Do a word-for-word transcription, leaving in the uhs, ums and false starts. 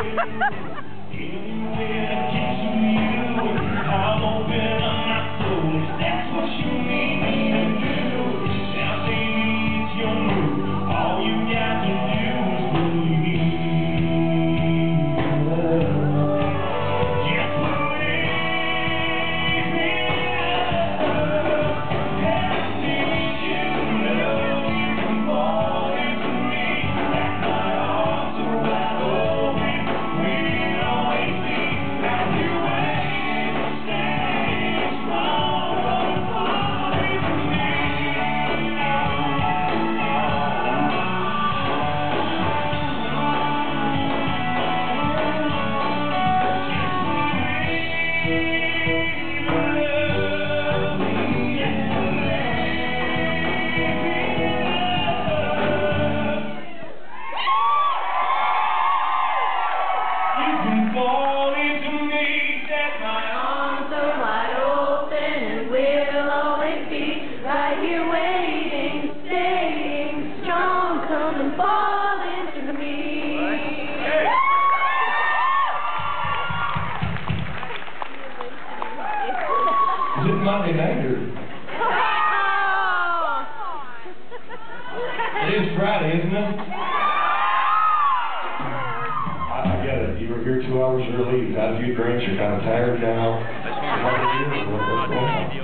Is it Monday night or? It is Friday, isn't it? I, I get it. You were here two hours early. You've had a few drinks. You're kind of tired now. What's going on?